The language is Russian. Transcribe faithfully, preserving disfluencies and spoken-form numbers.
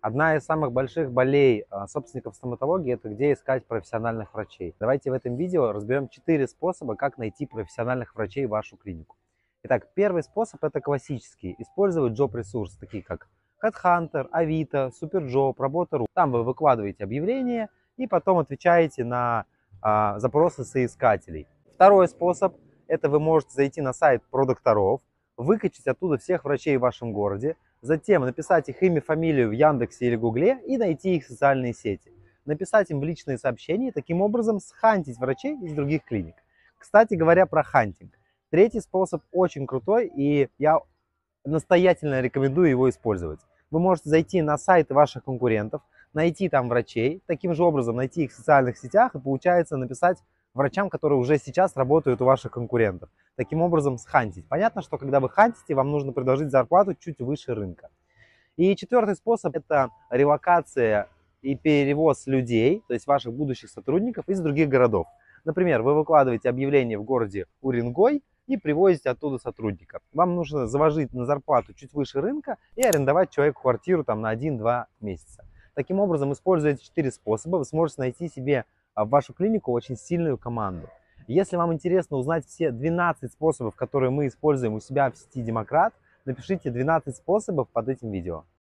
Одна из самых больших болей а, собственников стоматологии – это где искать профессиональных врачей. Давайте в этом видео разберем четыре способа, как найти профессиональных врачей в вашу клинику. Итак, первый способ – это классический. Использовать джоб-ресурсы, такие как HeadHunter, Авито, SuperJob, Работа.ру. Там вы выкладываете объявления и потом отвечаете на а, запросы соискателей. Второй способ – это вы можете зайти на сайт продокторов, выкачать оттуда всех врачей в вашем городе, затем написать их имя, фамилию в Яндексе или Гугле и найти их социальные сети. Написать им в личные сообщения и таким образом схантить врачей из других клиник. Кстати говоря про хантинг. Третий способ очень крутой, и я настоятельно рекомендую его использовать. Вы можете зайти на сайты ваших конкурентов, найти там врачей, таким же образом найти их в социальных сетях и, получается, написать врачам, которые уже сейчас работают у ваших конкурентов. Таким образом схантить. Понятно, что когда вы хантите, вам нужно предложить зарплату чуть выше рынка. И четвертый способ – это релокация и перевоз людей, то есть ваших будущих сотрудников, из других городов. Например, вы выкладываете объявление в городе Уренгой и привозите оттуда сотрудника. Вам нужно заложить на зарплату чуть выше рынка и арендовать человеку квартиру там на один-два месяца. Таким образом, используя эти четыре способа, вы сможете найти себе в вашу клинику очень сильную команду. Если вам интересно узнать все двенадцать способов, которые мы используем у себя в сети Демократ, напишите двенадцать способов под этим видео.